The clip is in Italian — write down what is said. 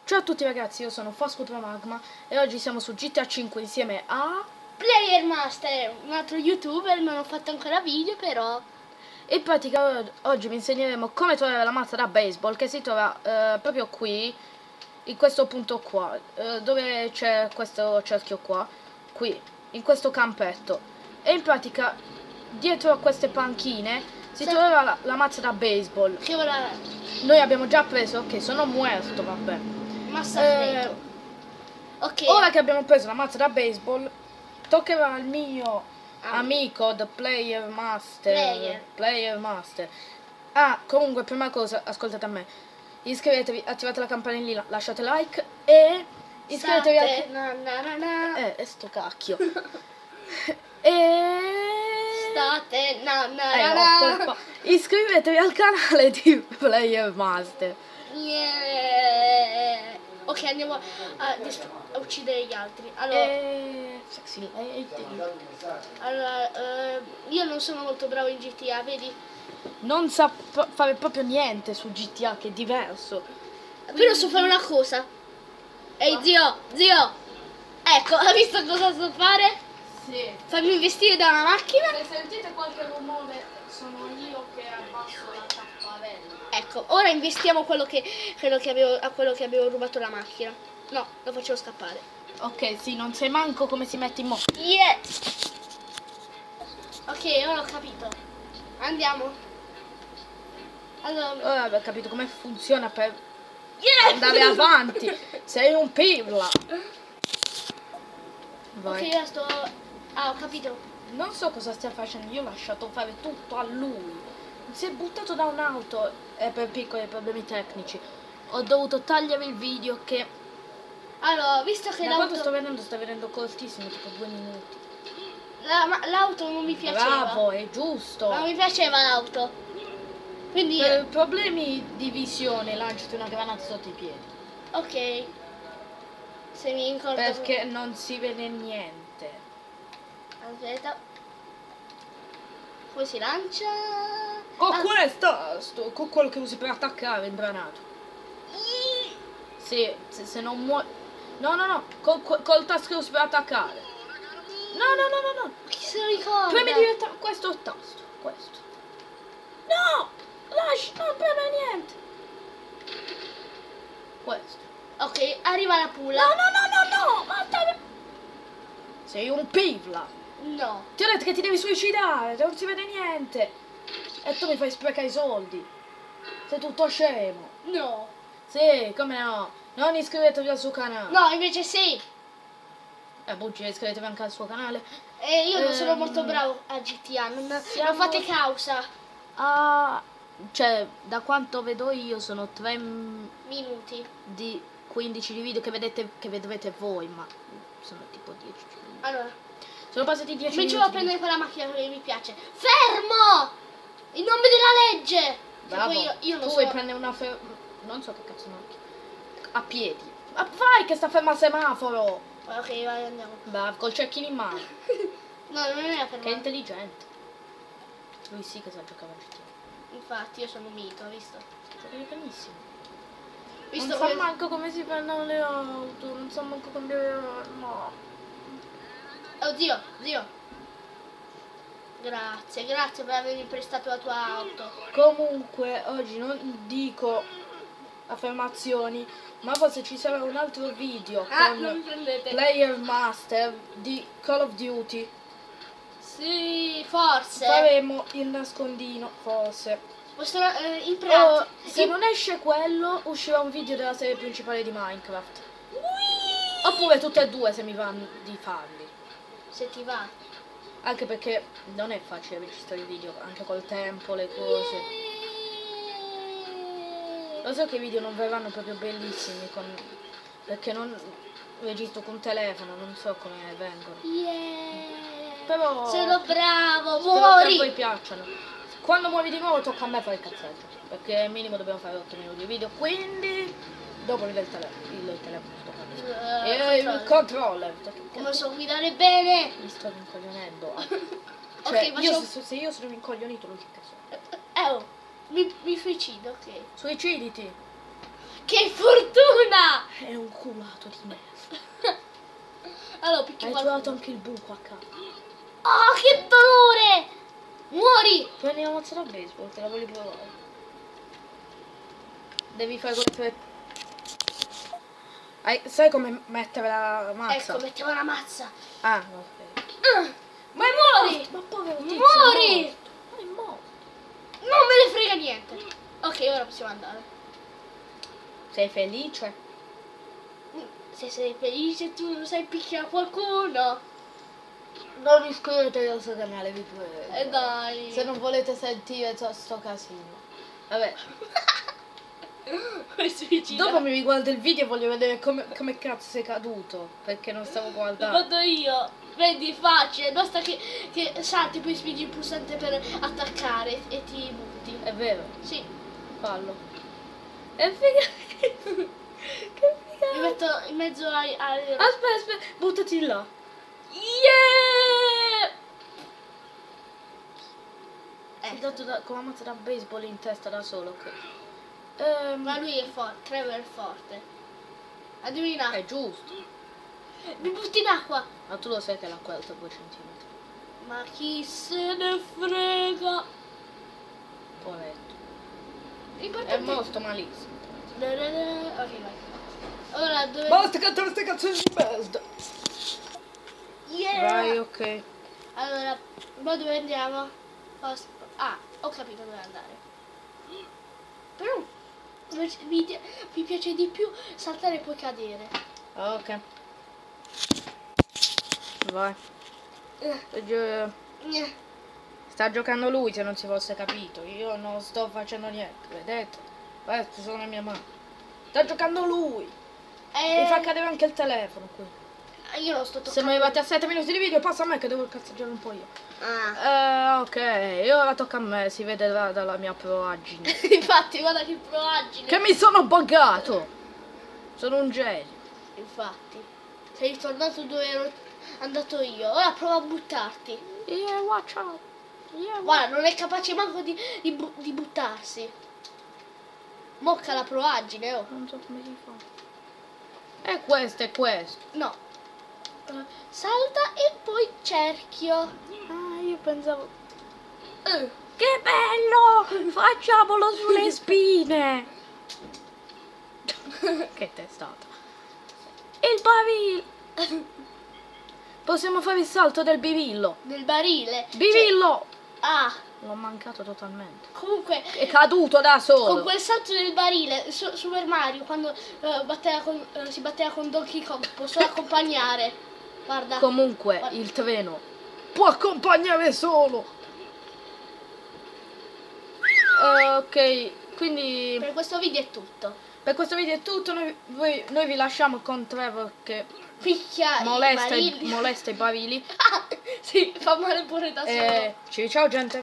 Ciao a tutti ragazzi, io sono Fastfood Magma e oggi siamo su GTA 5 insieme a Player Master, un altro youtuber, non ho fatto ancora video però. In pratica oggi vi insegneremo come trovare la mazza da baseball che si trova proprio qui, in questo punto qua, dove c'è questo cerchio qua, qui, in questo campetto. E in pratica dietro a queste panchine si trova la mazza da baseball. Che ora Noi abbiamo già preso, ok, sono muerto, vabbè. massa freddo. Ok. Ora che abbiamo preso la mazza da baseball, toccherà al mio amico, The Player Master. Player Master. Ah, comunque, prima cosa, ascoltate a me. Iscrivetevi, attivate la campanellina, lasciate like e iscrivetevi al sto cacchio. Iscrivetevi al canale di Player Master. Yeah. Ok, andiamo a uccidere gli altri. Allora, io non sono molto bravo in GTA, vedi? Non sa fare proprio niente su GTA, che è diverso. Però so fare una cosa. Ehi zio! Ecco, hai visto cosa so fare? Sì. Fammi investire da una macchina. Se sentite qualche rumore, sono io che abbasso la tapparella. Ecco, ora investiamo a quello che avevo rubato la macchina. No, lo facevo scappare. Ok, sì, non sai manco come si mette in moto. Yeah! Ok, ora ho capito. Andiamo. Allora, Ora ho capito come funziona per andare yeah! avanti. Sei un pirla. Vai. Ok, ora sto... Ah, ho capito. Non so cosa stia facendo, io ho lasciato fare tutto a lui. Si è buttato da un'auto e per piccoli problemi tecnici ho dovuto tagliare il video che Allora, visto che da quando l'auto... sta venendo cortissimo, tipo 2 minuti. L'auto non mi piaceva. Bravo, è giusto. Non mi piaceva l'auto. Quindi... Per problemi di visione lanciati una granata sotto i piedi. Ok. Se mi incordo... Perché non si vede niente. Aspetta. Come si lancia? Con con quello che usi per attaccare imbranato. Sì, se non muori. No, col tasto che usi per attaccare. No. Chi se lo ricorda? Premi direttamente questo è il tasto. Questo. No! Lascia, non preme niente. Questo. Ok, arriva la pulla. No, ma sei un pivla. No. Ti ho detto che ti devi suicidare, non si vede niente. E tu mi fai sprecare i soldi. Sei tutto scemo. No. Sì, come no? Non iscrivetevi al suo canale. No, invece sì. Bugia, iscrivetevi anche al suo canale. E io non sono molto bravo a GTA, non fate causa. Cioè, da quanto vedo io sono 3 minuti di 15 di video che vedrete voi, ma sono tipo 10. Allora. Sono passati 10 minuti. Cominciamo a prendere quella macchina che mi piace. Fermo! In nome della legge! Bravo. Poi io non tu so. vuoi prendere una non so che cazzo macchina. A piedi. Ma vai che sta ferma al semaforo! Ok, vai, andiamo. Bravo, col cecchino in mano. No, non era fermo. Che è intelligente. Lui sì che sa giocare a GTA. Infatti, io sono un mito, hai visto? Giochi benissimo. Visto Non come... so manco come si prendono le auto, non so manco cambiare. No. Oh zio. Grazie per avermi prestato la tua auto. Comunque oggi non dico affermazioni, ma forse ci sarà un altro video Non mi con prendete. Player Master di Call of Duty. Sì, forse. Faremo il nascondino, forse. In pratica. Se non esce quello, uscirà un video della serie principale di Minecraft. Oppure tutte e due se mi va di farli. Se ti va. Anche perché non è facile registrare i video, anche col tempo, le cose. Lo so che i video non verranno proprio bellissimi perché non registro con telefono, non so come vengono. Però sono bravo, spero muori! che poi piacciono. Quando muovi di nuovo tocca a me fare il cazzetto, perché al minimo dobbiamo fare 8 minuti di video, quindi dopo il telefono sto facendo. E il controller. Come so guidare bene? Mi sto rincoglionendo. Ok, se io sono rincoglionito lo so. Mi suicido, ok. Suiciditi. Che fortuna! trovato di me. Allora, picchio Hai qualcuno. trovato anche il buco a capo. Oh, che dolore! Muori! Prendi la mazza da baseball, te la voglio provare. Devi fare quel... sai come mettere la mazza? Ecco, mettiamo la mazza. Ah, ok. Ma muori! Ma povero tizio, Muori! è morto. Non me ne frega niente. Ok, ora possiamo andare. Sei felice? Se sei felice tu non sai picchiare qualcuno. Non iscrivetevi al suo canale, vi prego. Dai. Se non volete sentire sto casino. Vabbè. Dopo mi riguardo il video e voglio vedere come cazzo sei caduto. Perché non stavo L'ho guardando. fatto io. Vedi, è facile. Basta che salti, poi spingi il pulsante per attaccare e ti butti. È vero? Sì. Fallo. È figa. Che Mi figa. metto in mezzo ai... Aspetta, buttati là. Yeah! Sei dato con la mazza da baseball in testa da solo. Ok. Ma lui è forte, Trevor è forte. Indovina. È giusto. Mi butti in acqua. Ma tu lo sai che l'acqua è alta 2 centimetri. Ma chi se ne frega? Poveretto. È L'importante morto malissimo. Ok, vai. Ora dove... Basta cantare queste canzoni di merda. Yeah! Vai, ok. Allora, ma dove andiamo? Ah, ho capito dove andare. Però mi piace di più saltare e poi cadere. Ok. Vai. Sta giocando lui, se non si fosse capito. Io non sto facendo niente, vedete? Queste sono le mie mani. Sta giocando lui. Mi fa cadere anche il telefono qui. Io non sto toccando. Siamo arrivati a 7 minuti di video, passa a me che devo cazzeggiare un po' io. Ah. Ok, e ora tocca a me, si vede dalla mia proagine. Infatti, guarda che proagine. Che mi sono buggato! Sono un genio. Infatti. Sei ritornato dove ero andato io. Ora prova a buttarti. Yeah, watch out. Yeah, Guarda, non è capace manco di buttarsi. Mocca la proagine, oh. non so come si fa. E questo, è questo. No. Salta e poi cerchio. Ah, io pensavo... Che bello! Facciamolo sulle spine! Che testata. Il barile! Possiamo fare il salto del bivillo. Del barile. Bivillo! Ah, L'ho mancato totalmente. comunque... È caduto da Con solo. quel salto del barile, Super Mario, quando si batteva con Donkey Kong, posso accompagnare. Guarda. Comunque, Guarda. il treno può accompagnare solo. Ok, quindi Per questo video è tutto. per questo video è tutto. Noi vi lasciamo con Trevor che Picchia molesta i barili. i barili. Sì, fa male pure da solo. Ciao gente.